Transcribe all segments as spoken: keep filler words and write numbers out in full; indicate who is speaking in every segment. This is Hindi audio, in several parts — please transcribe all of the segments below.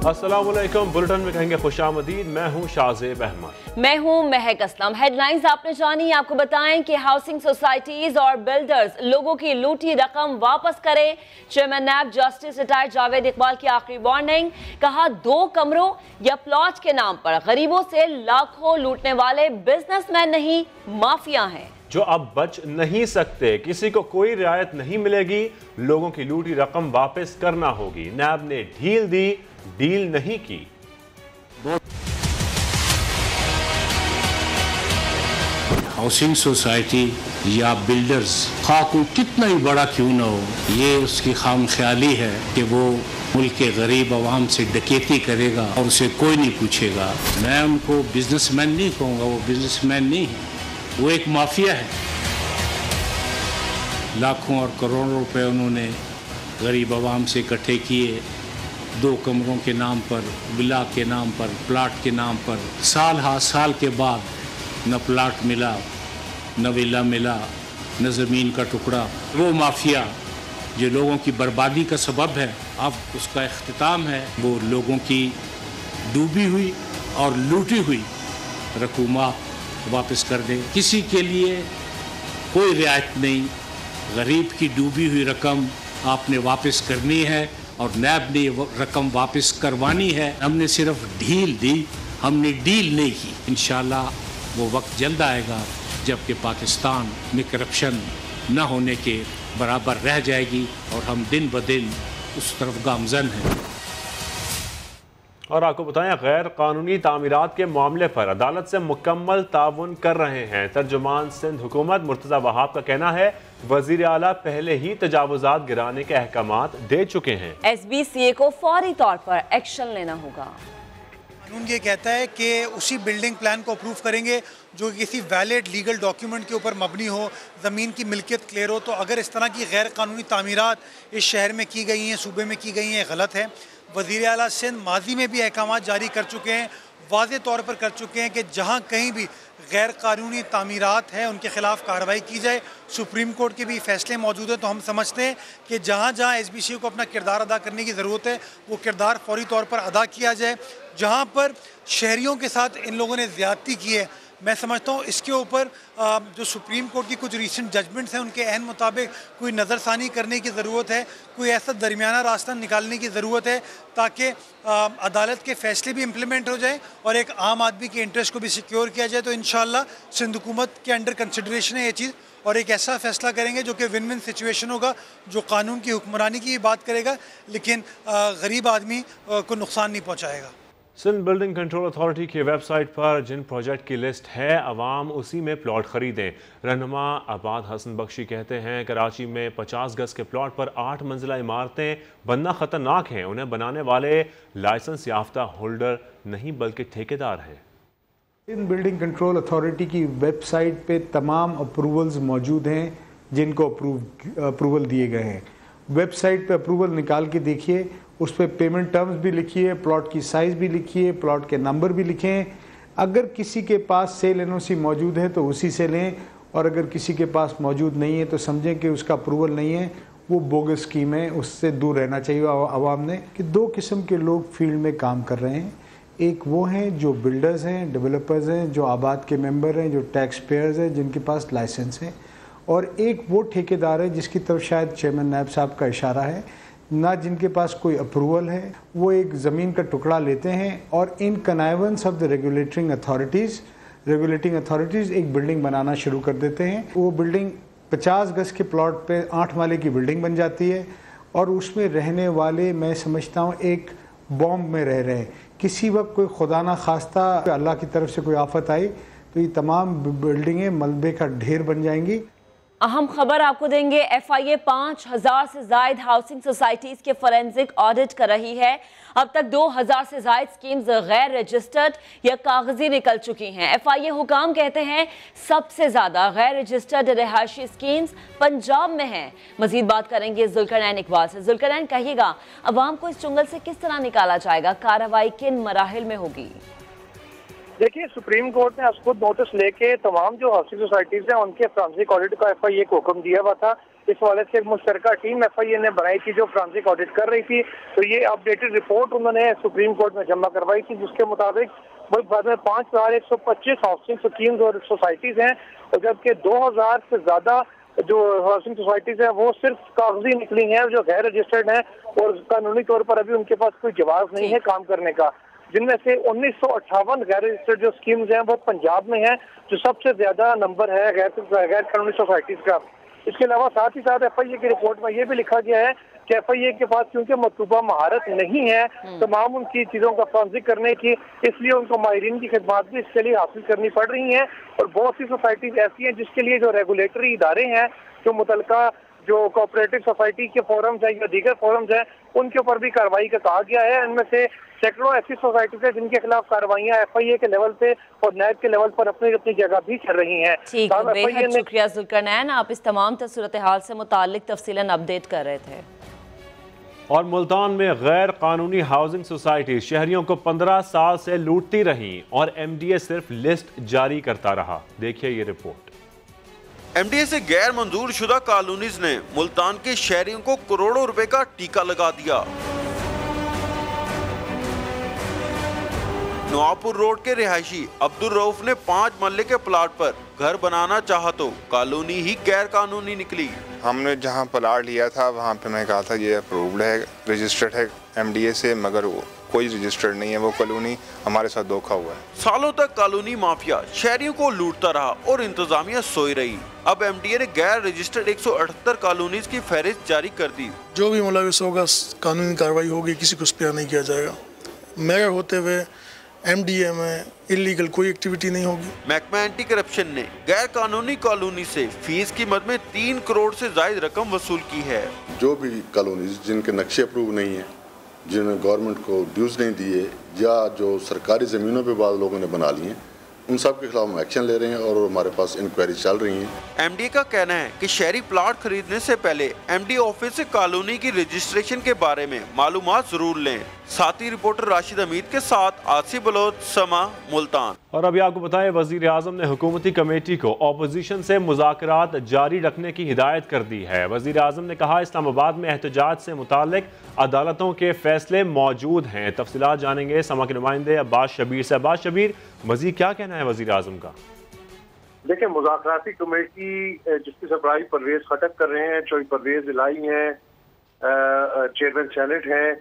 Speaker 1: अस्सलामुअलैकुम। बुलेटिन में कहेंगे खुशामदीद। मैं हूँ शाहजेब अहमद।
Speaker 2: मैं हूँ महक असलम। हेडलाइंस आपने जानी। आपको बताएं कि हाउसिंग सोसाइटीज और बिल्डर्स लोगों की लूटी रकम वापस करें। Chairman NAB justice retired Javed Iqbal की आखिरी वार्निंग। कहा, दो कमरों या प्लॉट के नाम पर गरीबों से लाखों लूटने वाले बिजनेसमैन नहीं, माफिया हैं
Speaker 1: जो अब बच नहीं सकते। किसी को कोई रियायत नहीं मिलेगी। लोगों की लूटी रकम वापस करना होगी। नैब ने ढील दी, डील नहीं की।
Speaker 3: हाउसिंग सोसाइटी या बिल्डर्स खा कोई कितना ही बड़ा क्यों ना हो, ये उसकी खामख्याली है कि वो मुल्क के गरीब आवाम से डकैती करेगा और उसे कोई नहीं पूछेगा। मैं उनको बिजनेसमैन नहीं कहूँगा, वो बिजनेसमैन नहीं है, वो एक माफिया है। लाखों और करोड़ों रुपए उन्होंने गरीब आवाम से इकट्ठे किए, दो कमरों के नाम पर, विला के नाम पर, प्लाट के नाम पर। साल हा साल के बाद न प्लाट मिला, न विला मिला, न ज़मीन का टुकड़ा। वो माफिया जो लोगों की बर्बादी का सबब है, अब उसका इख्तिताम है। वो लोगों की डूबी हुई और लूटी हुई रकूमात वापस कर दें। किसी के लिए कोई रियायत नहीं। गरीब की डूबी हुई रकम आपने वापस करनी है और नैब ने वो रकम वापस करवानी है। हमने सिर्फ ढील दी, हमने डील नहीं की। इंशाल्लाह वो वक्त जल्द आएगा जबकि पाकिस्तान में करप्शन न होने के बराबर रह जाएगी और हम दिन ब दिन उस तरफ गामजन हैं।
Speaker 1: और आपको बताएं, गैर कानूनी तामीरात के मामले पर अदालत से मुकम्मल ताउन कर रहे हैं। तर्जुमान सिंध हुकूमत मुर्तज़ा वहाब का कहना है, वज़ीर आला पहले ही तजावुज़ात गिराने के अहकामात दे चुके हैं।
Speaker 2: एस बी सी ए को फौरी तौर पर एक्शन लेना होगा।
Speaker 4: कानून ये कहता है कि उसी बिल्डिंग प्लान को अप्रूव करेंगे जो किसी वैलिड लीगल डॉक्यूमेंट के ऊपर मबनी हो, ज़मीन की मिल्कियत क्लियर हो। तो अगर इस तरह की गैर कानूनी तामीरात इस शहर में की गई हैं, सूबे में की गई हैं, गलत है। वज़ीर आला सिंध माजी में भी अहकामात जारी कर चुके हैं, वाज़े तौर पर कर चुके हैं कि जहाँ कहीं भी गैर कानूनी तामीरात हैं उनके ख़िलाफ़ कार्रवाई की जाए। सुप्रीम कोर्ट के भी फैसले मौजूद हैं। तो हम समझते हैं कि जहाँ जहाँ एस बी सी को अपना किरदार अदा करने की ज़रूरत है, वो किरदार फौरी तौर पर अदा किया जाए। जहाँ पर शहरियों के साथ इन लोगों ने ज़्यादती की है, मैं समझता हूँ इसके ऊपर जो सुप्रीम कोर्ट की कुछ रीसेंट जजमेंट्स हैं उनके अहम मुताबिक कोई नज़रसानी करने की ज़रूरत है, कोई ऐसा दरमियाना रास्ता निकालने की ज़रूरत है ताकि अदालत के फ़ैसले भी इम्प्लीमेंट हो जाए और एक आम आदमी के इंटरेस्ट को भी सिक्योर किया जाए। तो इंशाअल्लाह सिंध हुकूमत के अंडर कंसिडरेशन है ये चीज़ और एक ऐसा फ़ैसला करेंगे जो कि विन विन सिचुएशन होगा, जो कानून की हुक्मरानी की बात करेगा लेकिन गरीब आदमी को नुकसान नहीं पहुँचाएगा।
Speaker 1: सिंध बिल्डिंग कंट्रोल अथॉरिटी की वेबसाइट पर जिन प्रोजेक्ट की लिस्ट है, अवाम उसी में प्लॉट खरीदें। रहनुमा आबाद हसन बख्शी कहते हैं, कराची में पचास गज के प्लॉट पर आठ मंजिला इमारतें बनना ख़तरनाक हैं। उन्हें बनाने वाले लाइसेंस याफ्ता होल्डर नहीं बल्कि ठेकेदार हैं।
Speaker 5: सिंध बिल्डिंग कंट्रोल अथॉरिटी की वेबसाइट पे तमाम अप्रूवल्स मौजूद हैं जिनको अप्रूव अप्रूवल दिए गए हैं। वेबसाइट पे अप्रूवल निकाल के देखिए, उस पर पेमेंट टर्म्स भी लिखी है, प्लॉट की साइज़ भी लिखी है, प्लॉट के नंबर भी लिखे हैं। अगर किसी के पास सेल एन ओ सी मौजूद है तो उसी से लें, और अगर किसी के पास मौजूद नहीं है तो समझें कि उसका अप्रूवल नहीं है, वो बोगस स्कीम है, उससे दूर रहना चाहिए आवाम ने। कि दो किस्म के लोग फील्ड में काम कर रहे हैं। एक वो हैं जो बिल्डर्स हैं, डेवलपर्स हैं, जो आबाद के मेंबर हैं, जो टैक्स पेयर्स हैं, जिनके पास लाइसेंस है, और एक वो ठेकेदार है जिसकी तरफ शायद चेयरमैन नायब साहब का इशारा है, ना जिनके पास कोई अप्रूवल है। वो एक ज़मीन का टुकड़ा लेते हैं और in connivance of the regulating authorities regulating authorities एक बिल्डिंग बनाना शुरू कर देते हैं। वो बिल्डिंग पचास गज के प्लॉट पे आठ माले की बिल्डिंग बन जाती है और उसमें रहने वाले, मैं समझता हूँ, एक बॉम्ब में रह रहे हैं। किसी वक्त कोई खुदा ना खास्ता अल्लाह की तरफ से कोई आफत आई तो ये तमाम बिल्डिंगें मलबे का ढेर बन जाएंगी।
Speaker 2: अहम खबर आपको देंगे। एफ आई ए पाँच हजार से जायद हाउसिंग सोसाइटीज के फोरेंसिक ऑडिट कर रही है। अब तक दो हजार से जायद स्कीम्स गैर रजिस्टर्ड या कागजी निकल चुकी हैं। एफ आई ए हुकाम कहते हैं सबसे ज्यादा गैर रजिस्टर्ड रिहायशी स्कीम्स पंजाब में हैं। मजीद बात करेंगे जुल्करनैन इकबाल से। जुल्करनैन, कहिएगा, अवाम को इस चुंगल से किस तरह निकाला जाएगा? कार्रवाई किन मराहिल में होगी?
Speaker 6: देखिए, सुप्रीम कोर्ट ने आज खुद नोटिस लेके तमाम जो हाउसिंग सोसाइटीज हैं उनके फ्रांसिक ऑडिट का एफ आई ए को हुक्म दिया हुआ था इस हवाले से एक मुश्तरका टीम एफ आई ए ने बनाई थी जो फ्रांसिक ऑडिट कर रही थी। तो ये अपडेटेड रिपोर्ट उन्होंने सुप्रीम कोर्ट में जमा करवाई थी, जिसके मुताबिक मुल्क भर में पाँच हजार एक सौ पच्चीस हाउसिंग स्कीम्स और सोसाइटीज हैं, और जबकि दो हजार से ज्यादा जो हाउसिंग सोसाइटीज हैं वो सिर्फ कागजी निकली हैं, जो गैर रजिस्टर्ड हैं और कानूनी तौर पर अभी उनके पास कोई जवाब नहीं है काम करने का। जिनमें से उन्नीस सौ अट्ठावन गैर रजिस्टर्ड जो स्कीम्स हैं वो पंजाब में है, जो सबसे ज्यादा नंबर है गैर गैर कानूनी सोसाइटीज का। इसके अलावा साथ ही साथ एफ आई ए की रिपोर्ट में ये भी लिखा गया है कि एफ आई ए के पास क्योंकि मतलूबा महारत नहीं है तमाम उनकी चीजों का फॉरेंसिक करने की, इसलिए उनको माहिरीन की खिदमत भी इसके लिए हासिल करनी पड़ रही हैं। और बहुत सी सोसाइटीज ऐसी हैं जिसके लिए जो रेगुलेटरी इदारे हैं, जो मुतलका जो कोऑपरेटिव सोसाइटी के फोरम्स हैं या दीगर फोरम्स हैं, उनके ऊपर भी कार्रवाई का कहा गया है। इनमें से सैकड़ों ऐसी सोसाइटीज है जिनके खिलाफ कार्रवाइयां एफ आई ए के लेवल पे और नैब के लेवल पर अपनी अपनी जगह भी चल रही हैं।
Speaker 2: ठीक है, बेहद शुक्रिया जुल्करनैन, आप इस तमाम सूरत हाल से मुतालिक तफसीलन अपडेट कर रहे थे।
Speaker 1: और मुल्तान में गैर कानूनी हाउसिंग सोसाइटी शहरियों को पंद्रह साल से लूटती रहीं और एम डी ए सिर्फ लिस्ट जारी करता रहा। देखिए ये रिपोर्ट।
Speaker 7: एम डी ए से गैर मंजूर शुदा कॉलोनीज ने मुल्तान के शहरियों को करोड़ों रुपए का टीका लगा दिया। नवापुर रोड के रिहायशी अब्दुल रऊफ ने पाँच मरले के प्लाट पर घर बनाना चाहा तो कॉलोनी ही गैर कानूनी निकली।
Speaker 8: हमने जहां प्लाट लिया था वहां पे मैं कहा था ये अप्रूव्ड है, रजिस्टर्ड है एम डी ए से, मगर वो कोई रजिस्टर्ड नहीं है। वो कॉलोनी हमारे साथ धोखा हुआ है।
Speaker 7: सालों तक कॉलोनी माफिया शहरियों को लूटता रहा और इंतजामिया सोई रही। अब एम डी ए ने गैर रजिस्टर्ड एक सौ अठहत्तर कॉलोनीज की फहरिस्त जारी कर दी।
Speaker 9: जो भी मुलविस होगा कानूनी कार्रवाई होगी, किसी को स्पेयर नहीं किया जाएगा। मेयर होते हुए एम डी ए में इलीगल कोई एक्टिविटी नहीं होगी।
Speaker 7: महकमा एंटी करप्शन ने गैर कानूनी कॉलोनी से फीस की मद में तीन करोड़ से ज्यादा रकम वसूल की है।
Speaker 10: जो भी कॉलोनीज जिनके नक्शे अप्रूव नहीं है, जिन्होंने गवर्नमेंट को ड्यूज नहीं दिए, या जो सरकारी ज़मीनों पे बाद लोगों ने बना लिए, उन सब के खिलाफ हम एक्शन ले रहे हैं और हमारे पास इंक्वायरी चल रही है।
Speaker 7: एम डी ए का कहना है कि शहरी प्लाट खरीदने से पहले एम डी ए ऑफिस से कॉलोनी की रजिस्ट्रेशन के बारे में मालूमात जरूर लें। साथी रिपोर्टर राशिद हमीद के साथ आसिफ बलोच, समा, मुल्तान।
Speaker 1: और अभी आपको बताएं, वजीर आजम ने हुकूमती कमेटी को अपोजिशन से मुज़ाकरात जारी रखने की हिदायत कर दी है। वजीर आजम ने कहा इस्लामाबाद में एहतजाज से मुतालिक अदालतों के फैसले मौजूद हैं। तफसीलात जानेंगे समा के नुमाइंदे अब्बास शबीर से। अब्बास शबीर, मजीद क्या कहना है वजीर आजम का?
Speaker 6: देखिए, मुज़ाकराती कमेटी जिसकी सरबराही परवेज खटक कर रहे हैं, चौधरी परवेज इलाही हैं, चेयरमैन सेनेट हैं,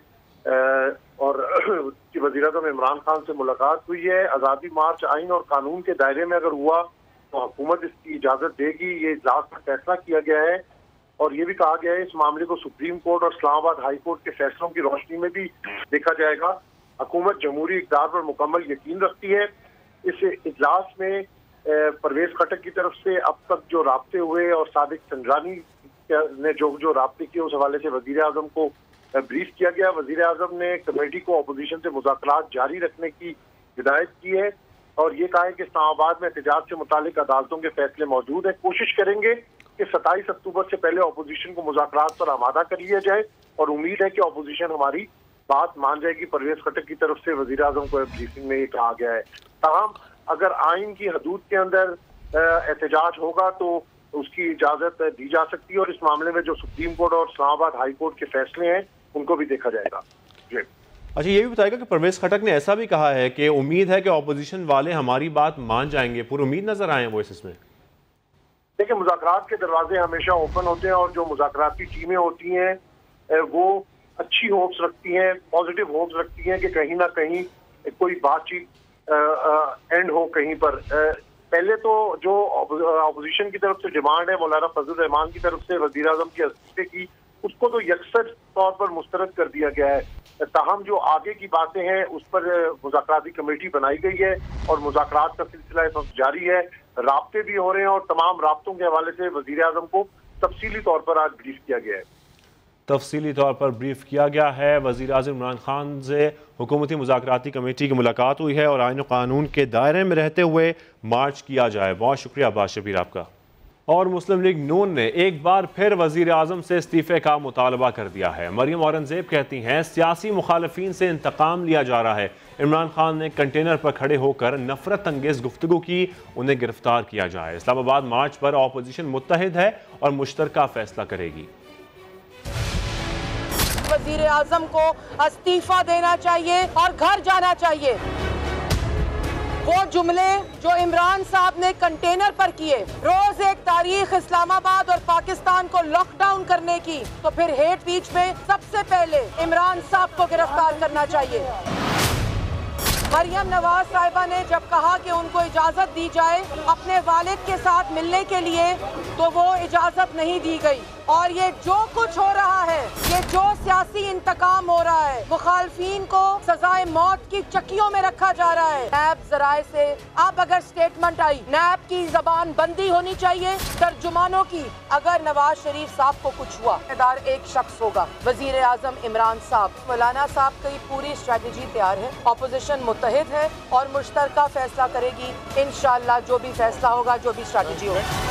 Speaker 6: और वज़ीर आज़म इमरान खान से मुलाकात हुई है। आज़ादी मार्च आइन और कानून के दायरे में अगर हुआ तो हुकूमत इसकी इजाज़त देगी, ये इजलास में फैसला किया गया है। और ये भी कहा गया है इस मामले को सुप्रीम कोर्ट और इस्लामाबाद हाई कोर्ट के फैसलों की रोशनी में भी देखा जाएगा। हुकूमत जमहूरी इक़्तिदार पर मुकम्मल यकीन रखती है। इस इजलास में परवेज खटक की तरफ से अब तक जो राब्ते हुए और सादिक संजरानी ने जो जो राब्ते किए, उस हवाले से वज़ीर आज़म को ब्रीफ किया गया। वज़ीर आज़म ने कमेटी को अपोजिशन से मुज़ाकरात जारी रखने की हिदायत की है और ये कहा है कि इस्लामाबाद में एहतजाज से मुतालिक अदालतों के फैसले मौजूद हैं। कोशिश करेंगे कि सत्ताईस अक्टूबर से पहले अपोजिशन को मुज़ाकरात पर आमादा कर लिया जाए और उम्मीद है कि अपोजिशन हमारी बात मान जाएगी। परवेज खटक की तरफ से वज़ीर आज़म को ब्रीफिंग में ये कहा गया है। ताहम अगर आइन की हदूद के अंदर एहतजाज होगा तो उसकी इजाज़त दी जा सकती है और इस मामले में जो सुप्रीम कोर्ट और इस्लामाबाद हाई कोर्ट के फैसले हैं उनको भी देखा जाएगा। जी
Speaker 1: अच्छा, ये भी बताएगा कि परवेज खटक ने ऐसा भी कहा है कि उम्मीद है कि अपोजिशन वाले हमारी बात मान जाएंगे। पूरी उम्मीद नजर आए वो इसमें?
Speaker 6: देखिए, मुज़ाकरात के दरवाजे हमेशा ओपन होते हैं और जो मुज़ाकराती टीमें होती हैं वो अच्छी होप्स रखती हैं, पॉजिटिव होप्स रखती हैं कि कहीं ना कहीं कोई बातचीत एंड हो कहीं पर। पहले तो जो अपोजिशन की तरफ से डिमांड है मौलाना फजल रहमान की तरफ से वज़ीर आज़म की इस्तीफे की, उसको तो यकसर तौर पर मुस्तरद कर दिया गया है। ताहम जो आगे की बातें हैं उस पर मुज़ाकराती कमेटी बनाई गई है और मुज़ाकरात का सिलसिला इस वक्त जारी है। राब्ते भी हो रहे हैं और तमाम राब्तों के हवाले से वज़ीर आज़म को तफसीली तौर पर आज ब्रीफ किया गया है।
Speaker 1: तफसीली तौर पर ब्रीफ किया गया है। वज़ीर आज़म इमरान खान से हुकूमती मुज़ाकराती कमेटी की मुलाकात हुई है और आईन और कानून के दायरे में रहते हुए मार्च किया जाए। बहुत शुक्रिया अब्बास शबीर आपका। और मुस्लिम लीग नून ने एक बार फिर वजीर आजम से इस्तीफे का मुतालबा कर दिया है। मरियम औरंगजेब कहती हैं सियासी मुखालफीन से इंतकाम लिया जा रहा है। इमरान खान ने कंटेनर पर खड़े होकर नफरत अंगेज गुफ्तगू की, उन्हें गिरफ्तार किया जाए। इस्लामाबाद मार्च पर ऑपोजिशन मुत्तहिद है और मुश्तरका फैसला करेगी।
Speaker 11: वजीर आजम को इस्तीफा देना चाहिए और घर जाना चाहिए। वो जुमले जो इमरान साहब ने कंटेनर पर किए, रोज एक तारीख इस्लामाबाद और पाकिस्तान को लॉकडाउन करने की, तो फिर हेट स्पीच में सबसे पहले इमरान साहब को गिरफ्तार करना चाहिए। मरियम नवाज साहिबा ने जब कहा कि उनको इजाजत दी जाए अपने वालिद के साथ मिलने के लिए, तो वो इजाजत नहीं दी गई। और ये जो कुछ हो रहा है, ये जो सियासी इंतकाम हो रहा है, मुखालफीन को सजाए मौत की चक्कियों में रखा जा रहा है। नैब जराए से अब अगर स्टेटमेंट आई, नैब की जबान बंदी होनी चाहिए, तर्जुमानों की। अगर नवाज शरीफ साहब को कुछ हुआ, जिम्मेदार एक शख्स होगा, वजीर आजम इमरान साहब। मौलाना साहब की पूरी स्ट्रेटजी तैयार है, ऑपोजिशन मुत्तहिद है और मुश्तरका फैसला करेगी। इंशाअल्लाह जो भी फैसला होगा, जो भी स्ट्रेटजी होगी।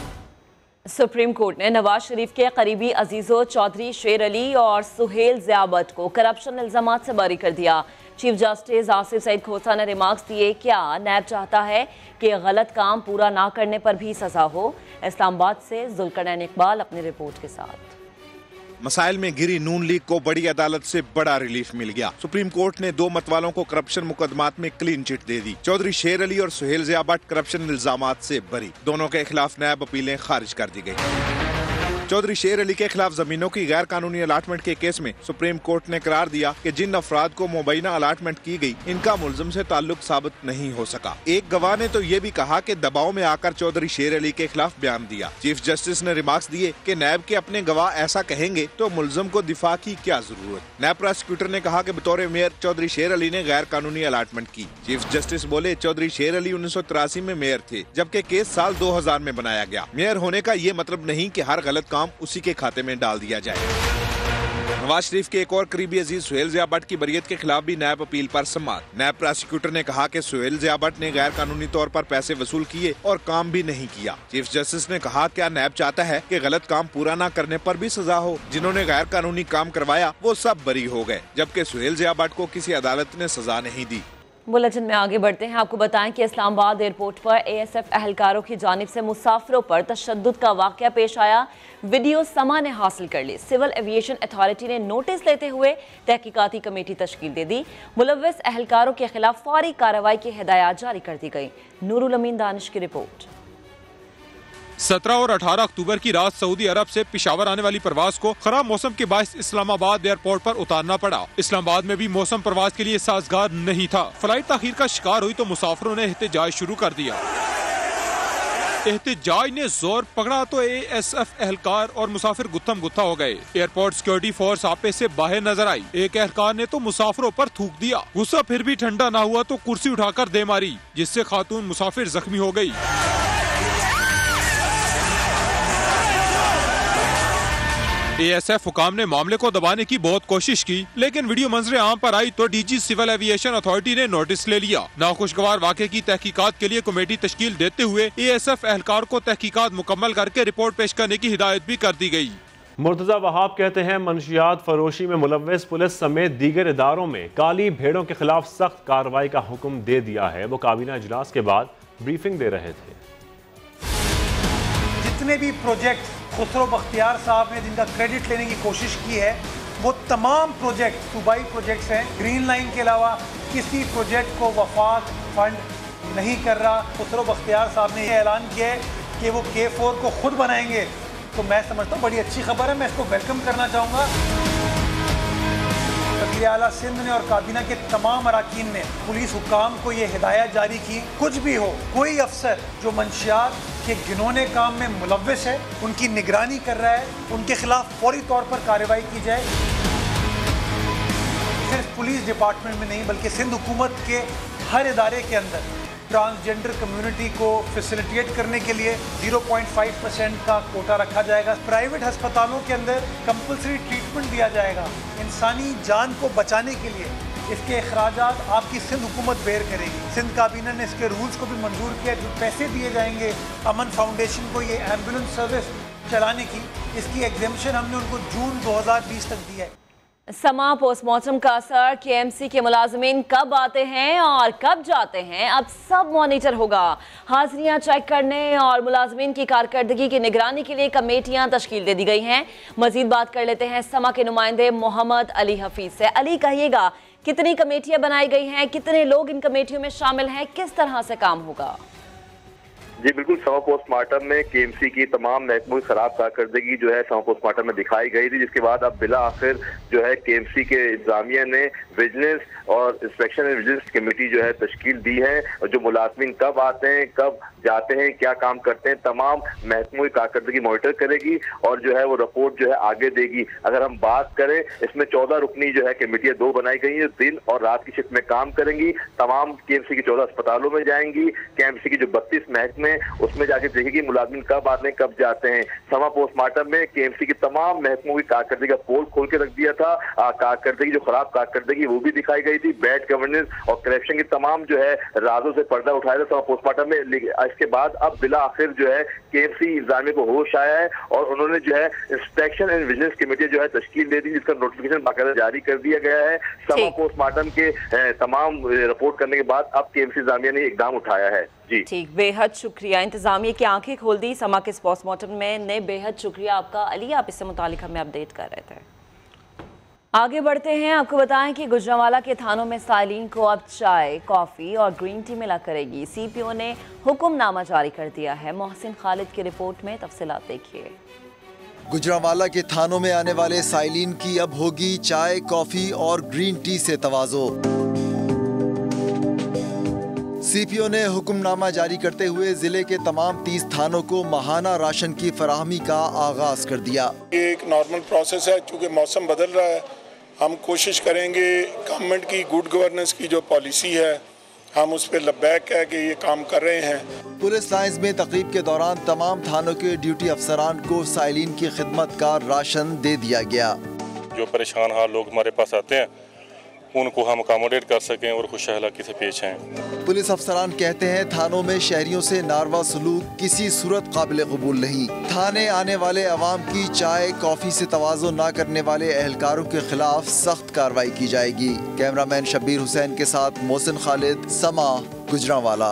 Speaker 2: सुप्रीम कोर्ट ने नवाज शरीफ के करीबी अजीजों चौधरी शेर अली और सुहेल ज़ियाबत को करप्शन इल्जामात से बरी कर दिया। चीफ जस्टिस आसिफ सईद खोसा ने रिमार्क्स दिए, क्या नैब चाहता है कि गलत काम पूरा ना करने पर भी सजा हो? इस्लामाबाद से जुल्करनैन इकबाल अपनी रिपोर्ट के साथ।
Speaker 12: मसाइल में गिरी नून लीग को बड़ी अदालत से बड़ा रिलीफ मिल गया। सुप्रीम कोर्ट ने दो मतवालों को करप्शन मुकदमात में क्लीन चिट दे दी। चौधरी शेर अली और सुहेल ज़ियाबत करप्शन इल्जामात से बरी। दोनों के खिलाफ नैब अपीलें खारिज कर दी गई। चौधरी शेर अली के खिलाफ जमीनों की गैर कानूनी अलाटमेंट के केस में सुप्रीम कोर्ट ने करार दिया कि जिन अफराद को मुबैना अलाटमेंट की गई, इनका मुलजिम से ताल्लुक साबित नहीं हो सका। एक गवाह ने तो ये भी कहा कि दबाव में आकर चौधरी शेर अली के खिलाफ बयान दिया। चीफ जस्टिस ने रिमार्क्स दिए कि नैब के अपने गवाह ऐसा कहेंगे तो मुलजिम को दिफा की क्या जरूरत। नैब प्रोसिक्यूटर ने कहा कि बतौर मेयर चौधरी शेर अली ने गैर कानूनी अलाटमेंट की। चीफ जस्टिस बोले चौधरी शेर अली उन्नीस सौ तिरासी में मेयर थे, जबकि केस साल दो हजार में बनाया गया। मेयर होने का ये मतलब नहीं कि हर गलत काम उसी के खाते में डाल दिया जाए। नवाज शरीफ के एक और करीबी अजीज सुहेल ज़ियाबत की बरियत के खिलाफ भी नैब अपील पर समाअत। नैब प्रोसिक्यूटर ने कहा कि सुहेल ज़ियाबत ने गैर कानूनी तौर पर पैसे वसूल किए और काम भी नहीं किया। चीफ जस्टिस ने कहा क्या नैब चाहता है कि गलत काम पूरा न करने पर भी सजा हो? जिन्होंने गैर कानूनी काम करवाया वो सब बरी हो गए, जबकि सुहेल ज़ियाबत को किसी अदालत ने सजा नहीं दी।
Speaker 2: बुलेटिन में आगे बढ़ते हैं। आपको बताएं कि इस्लामाबाद एयरपोर्ट पर एएसएफ अहलकारों की जानिब से मुसाफिरों पर तशद्दुद का वाक़या पेश आया। वीडियो समा ने हासिल कर ली। सिविल एविएशन अथॉरिटी ने नोटिस लेते हुए तहकीकाती कमेटी तश्कील दे दी। मुलव्विस अहलकारों के खिलाफ फौरी कार्रवाई की हिदायत जारी कर दी गई। नूरुल अमीन दानिश की रिपोर्ट।
Speaker 13: सत्रह और अठारह अक्टूबर की रात सऊदी अरब से पेशावर आने वाली परवाज को खराब मौसम के बायस इस्लामाबाद एयरपोर्ट पर उतारना पड़ा। इस्लामाबाद में भी मौसम परवाज के लिए साजगार नहीं था। फ्लाइट ताखीर का शिकार हुई तो मुसाफिरों ने एहतजाज शुरू कर दिया। एहतजाज ने जोर पकड़ा तो एएसएफ एहलकार और मुसाफिर गुत्थम गुत्था हो गए। एयरपोर्ट सिक्योरिटी फोर्स आपे से बाहर नजर आई। एक एहलकार ने तो मुसाफिरों पर थूक दिया। गुस्सा फिर भी ठंडा न हुआ तो कुर्सी उठाकर दे मारी, जिससे खातून मुसाफिर जख्मी हो गई। एएसएफ हुकाम ने मामले को दबाने की बहुत कोशिश की, लेकिन वीडियो मंजरे आम पर आई तो डीजी सिविल एविएशन अथॉरिटी ने नोटिस ले लिया। नाखुशगवार वाक़े की तहकीकात के लिए कमेटी तश्कील देते हुए एएसएफ एहलकार को तहकीकात मुकम्मल करके रिपोर्ट पेश करने की हिदायत भी कर दी गई।
Speaker 1: मुर्तज़ा वहाब कहते हैं मनशियात फरोशी में मुलव्विस पुलिस समेत दीगर इदारों में काली भेड़ों के खिलाफ सख्त कार्रवाई का हुक्म दे दिया है। वो काबीना इजलास के बाद ब्रीफिंग दे रहे थे।
Speaker 4: जितने भी प्रोजेक्ट खुसरो बख्तियार साहब ने जिनका क्रेडिट लेने की कोशिश की है, वो तमाम प्रोजेक्ट सूबाई प्रोजेक्ट्स हैं। ग्रीन लाइन के अलावा किसी प्रोजेक्ट को वफाक फंड नहीं कर रहा। खुसरो बख्तियार साहब ने यह ऐलान किया है कि वो के फोर को खुद बनाएंगे, तो मैं समझता हूँ बड़ी अच्छी खबर है। मैं इसको वेलकम करना चाहूँगा। वज़ीर आला सिंध ने और काबीना के तमाम अराकीन ने पुलिस हुकाम को ये हिदायत जारी की, कुछ भी हो, कोई अफसर जो मंशियात के घिनौने काम में मुलव्विस है, उनकी निगरानी कर रहा है, उनके खिलाफ फौरी तौर पर कार्रवाई की जाए। सिर्फ पुलिस डिपार्टमेंट में नहीं बल्कि सिंध हुकूमत के हर इदारे के अंदर ट्रांसजेंडर कम्युनिटी को फैसिलिटेट करने के लिए ज़ीरो पॉइंट फाइव परसेंट का कोटा रखा जाएगा। प्राइवेट अस्पतालों के अंदर कंपलसरी ट्रीटमेंट दिया जाएगा। इंसानी जान को बचाने के लिए इसके अखराजात आपकी सिंध हुकूमत बेयर करेगी। सिंध काबीना ने इसके रूल्स को भी मंजूर किया। जो पैसे दिए जाएंगे अमन फाउंडेशन को ये एम्बुलेंस सर्विस चलाने की, इसकी एग्जेम्पशन हमने उनको जून दो हज़ार बीस तक दिया है।
Speaker 2: समा पोस्टमार्टम का असर, केएमसी के मुलाजमीन कब आते हैं और कब जाते हैं, अब सब मॉनिटर होगा। हाजिरियां चेक करने और मुलाजमीन की कारकर्दगी की निगरानी के लिए कमेटियां तश्कील दे दी गई हैं। मजीद बात कर लेते हैं समा के नुमाइंदे मोहम्मद अली हफीज से। अली, कहिएगा कितनी कमेटियां बनाई गई हैं, कितने लोग इन कमेटियों में शामिल हैं, किस तरह से काम होगा?
Speaker 14: जी बिल्कुल, समा पोस्टमार्टम में केएमसी की तमाम महकमों की खराब कारकर्दगी जो है समा पोस्टमार्टम में दिखाई गई थी, जिसके बाद अब बिला आखिर जो है केएमसी के इंतजामिया ने विजिलेंस और इंस्पेक्शन एंड विजिलेंस कमेटी जो है तश्कील दी है। और जो मुलाजमीन कब आते हैं, कब जाते हैं, क्या काम करते हैं, तमाम महकमों की कारकर्दगी मॉनिटर करेगी और जो है वो रिपोर्ट जो है आगे देगी। अगर हम बात करें, इसमें चौदह रुकनी जो है कमेटियां दो बनाई गई हैं, दिन और रात की शिफ्ट में काम करेंगी। तमाम केएमसी की चौदह अस्पतालों में जाएंगी। केएमसी की जो बत्तीस महकमे उसमें जाके देखेगी मुलाजमीन कब आते हैं, कब जाते हैं। समा पोस्टमार्टम में केएमसी की तमाम महकमों की कारकर्दगी का पोल खोल के रख दिया था। कारकर्दगी जो खराब कारकर्दगी वो भी दिखाई गई थी। बैड गवर्नेंस और करप्शन की तमाम जो है राजों से पर्दा उठाया था समा पोस्टमार्टम में। इसके बाद अब बिला आखिर जो है केएमसी इंतजामिया को होश आया है और उन्होंने जो है इंस्पेक्शन एंड विजिलेंस कमेटी जो है तश्कील दे दी, जिसका नोटिफिकेशन बाकायदा जारी कर दिया गया है। समा पोस्टमार्टम के तमाम रिपोर्ट करने के बाद अब केएमसी इंतजामिया ने इकदाम उठाया है। जी
Speaker 2: ठीक, बेहद शुक्रिया। इंतजामिया की आंखें खोल दी समा के पोस्टमार्टम में ने। बेहद शुक्रिया आपका अली, आप इससे मुतालिक हमें अपडेट कर रहे थे। आगे बढ़ते हैं, आपको बताएं कि गुजरांवाला के थानों में साइलिन को अब चाय, कॉफ़ी और ग्रीन टी मिला करेगी। सीपीओ ने हुक्मनामा जारी कर दिया है। मोहसिन खालिद की रिपोर्ट में तफसीलात देखिए।
Speaker 15: गुजरांवाला के थानों में आने वाले साइलिन की अब होगी चाय, कॉफ़ी और ग्रीन टी से तवाज़ो। सीपीओ ने हुक्मनामा जारी करते हुए जिले के तमाम तीस थानों को माहाना राशन की फराहमी का आगाज कर दिया।
Speaker 9: ये एक नॉर्मल प्रोसेस है, चूँकि मौसम बदल रहा है। हम कोशिश करेंगे गवर्नमेंट की गुड गवर्नेंस की जो पॉलिसी है, हम उस पर लब्बैक है कि ये काम कर रहे हैं।
Speaker 15: पुलिस लाइंस में तकरीब के दौरान तमाम थानों के ड्यूटी अफसरान को साइलिन की खिदमत का राशन दे दिया गया।
Speaker 16: जो परेशान हाल लोग हमारे पास आते हैं उनको हम अकोमोडेट कर सकें और खुशहाली से पेश आएं।
Speaker 15: पुलिस अफसरान कहते हैं थानों में शहरियों से नारवा सलूक किसी सूरत काबिल कबूल नहीं। थाने आने वाले अवाम की चाय कॉफी से तवाज़ो न करने वाले एहलकारों के खिलाफ सख्त कार्रवाई की जाएगी। कैमरामैन शब्बीर हुसैन के साथ मोहसिन खालिद, समा, गुजरांवाला।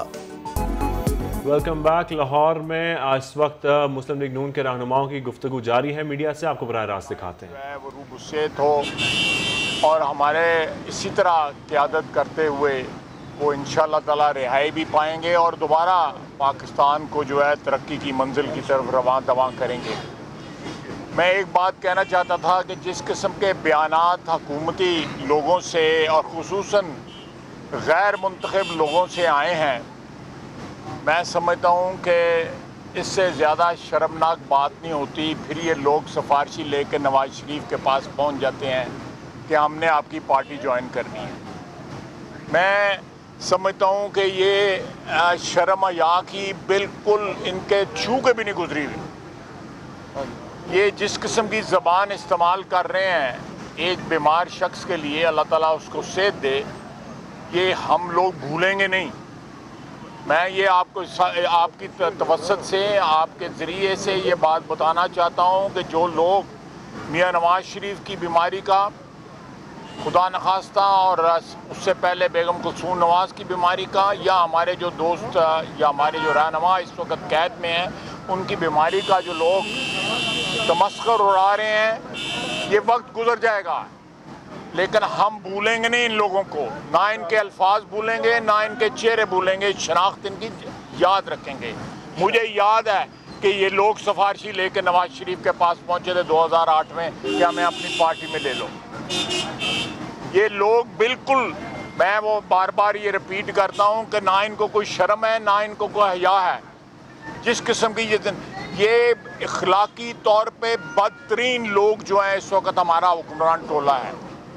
Speaker 1: Welcome back. लाहौर में आज इस वक्त मुस्लिम लीग नून के रहनुमाओं की गुफ्तगू जारी है। मीडिया से आपको बराह रास्त दिखाते हैं।
Speaker 17: वो रूबुस्सेत हो और हमारे इसी तरह क़यादत करते हुए वो इंशाअल्लाह ताला रिहाई भी पाएंगे और दोबारा पाकिस्तान को जो है तरक्की की मंजिल की तरफ रवां दवां करेंगे। मैं एक बात कहना चाहता था कि जिस किस्म के बयानात हुकूमती लोगों से और खुसूसन गैर मुंतखब लोगों से आए हैं, मैं समझता हूँ कि इससे ज़्यादा शर्मनाक बात नहीं होती। फिर ये लोग सिफारिशी लेकर नवाज शरीफ के पास पहुँच जाते हैं कि हमने आपकी पार्टी ज्वाइन करनी है। मैं समझता हूँ कि ये शर्म हया की बिल्कुल इनके छू के भी नहीं गुजरी हुई। ये जिस किस्म की ज़बान इस्तेमाल कर रहे हैं एक बीमार शख्स के लिए, अल्लाह ताला उसको सेहत दे, ये हम लोग भूलेंगे नहीं। मैं ये आपको आपकी तवस्सुत से, आपके ज़रिए से ये बात बताना चाहता हूँ कि जो लोग मियाँ नवाज शरीफ की बीमारी का, खुदा नखास्ता और उससे पहले बेगम कुलसूम नवाज़ की बीमारी का, या हमारे जो दोस्त या हमारे जो रहनुमा इस वक्त कैद में हैं उनकी बीमारी का जो लोग तमस्खुर उड़ा रहे हैं, ये वक्त गुजर जाएगा लेकिन हम भूलेंगे नहीं इन लोगों को। ना इनके अल्फाज भूलेंगे, ना इनके चेहरे भूलेंगे, शनाख्त इनकी याद रखेंगे। मुझे याद है कि ये लोग सिफारिशी लेकर नवाज शरीफ के पास पहुंचे थे दो हज़ार आठ में कि हमें अपनी पार्टी में ले लो। ये लोग बिल्कुल, मैं वो बार बार ये रिपीट करता हूँ कि ना इनको कोई शर्म है, ना इनको कोई हया है। जिस किस्म की ये ये इखलाकी तौर पे बदतरीन लोग जो हैं इस वक्त हमारा हुक्मरान टोला है,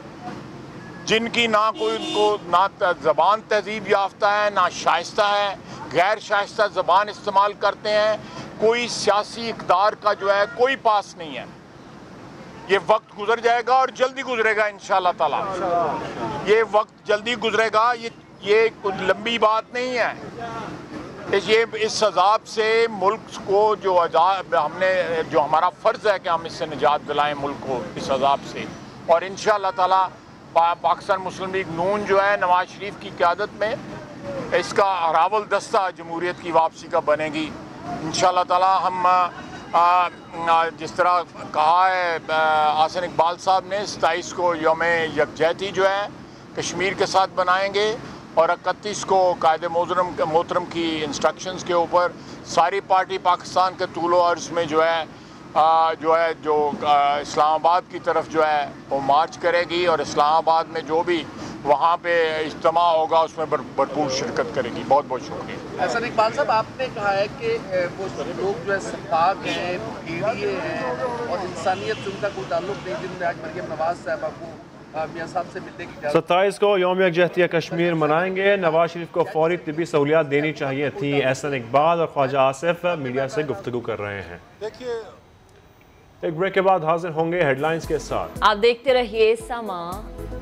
Speaker 17: जिनकी ना कोई उनको ना ज़बान तहजीब याफ्ता है, ना शाइस्ता है, गैर शाइस्ता ज़बान इस्तेमाल करते हैं। कोई सियासी इक़दार का जो है कोई पास नहीं है। ये वक्त गुजर जाएगा और जल्दी गुजरेगा इंशाल्लाह ताला। ये वक्त जल्दी गुजरेगा, ये ये कुछ लंबी बात नहीं है। इस ये इस अजाब से मुल्क को जो अजाब हमने जो हमारा फ़र्ज़ है कि हम इससे निजात दिलाएं मुल्क को इस अजाब से। और इंशाअल्लाह ताला पा, पाकिस्तान मुस्लिम लीग नून जो है नवाज शरीफ की क़यादत में इसका रावल दस्ता जमहूरियत की वापसी का बनेगी इंशाअल्लाह ताला। हम आ, आ, जिस तरह कहा है आसन इकबाल साहब ने, सताईस को यौम यकजहती जो है कश्मीर के साथ बनाएंगे और इकतीस को कायदे मोहतरम मोहतरम की इंस्ट्रक्शंस के ऊपर सारी पार्टी पाकिस्तान के तूलो अर्ज़ में जो है आ, जो है जो आ, इस्लामाबाद की तरफ जो है वो मार्च करेगी और इस्लामाबाद में जो भी वहाँ पे इज्तिमा होगा उसमें भरपूर शिरकत करेगी। बहुत बहुत शुक्रिया।
Speaker 18: हसन इकबाल साहब, आपने कहा है कि वो लोग जो है सत्ताक हैं, भीड़िए हैं और इंसानियत से उनका कोई ताल्लुक नहीं, जिन्होंने आज मरियम नवाज साहबा को मियां साहब से मिलने की
Speaker 1: सत्ताईस को यौम यकजहती कश्मीर मनाएंगे। नवाज शरीफ को फौरी तिब्बी सहूलियात देनी चाहिए थी। एहसन इकबाल और ख्वाजा आसिफ मीडिया से गुफ्तगू कर रहे हैं। देखिए एक ब्रेक के बाद हाजिर होंगे हेडलाइंस के साथ।
Speaker 2: आप देखते रहिए समा।